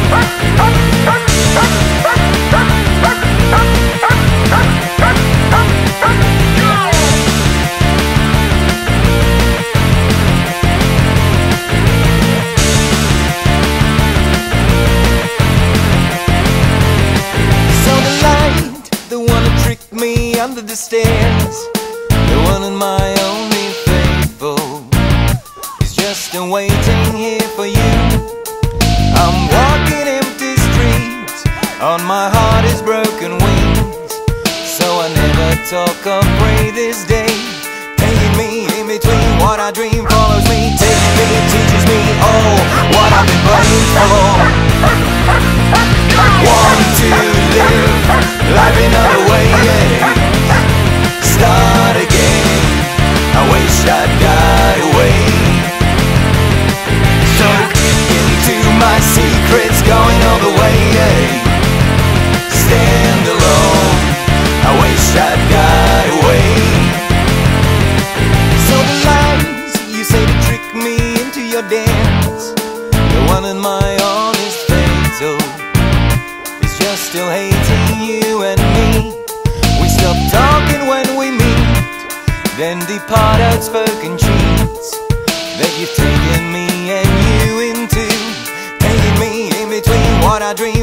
Under the stairs, the one and my only faithful is just waiting here for you. I'm walking empty streets on my hardest broken wings, so I never talk or pray this day. Taking me in between what I dream follows me, takes me, teaches me all what I've been praying for. Want to live life another way, yeah. Start again, I wish I'd got away. Soak into my secrets, going all the way, yeah. Stand alone, I wish I'd got away. So the lies you say to trick me into your dance, the one in my honest fatal is just still hating you and me. We stop talking when we meet, then depart outspoken cheats that you've taken me and you into, taking me in between what I dream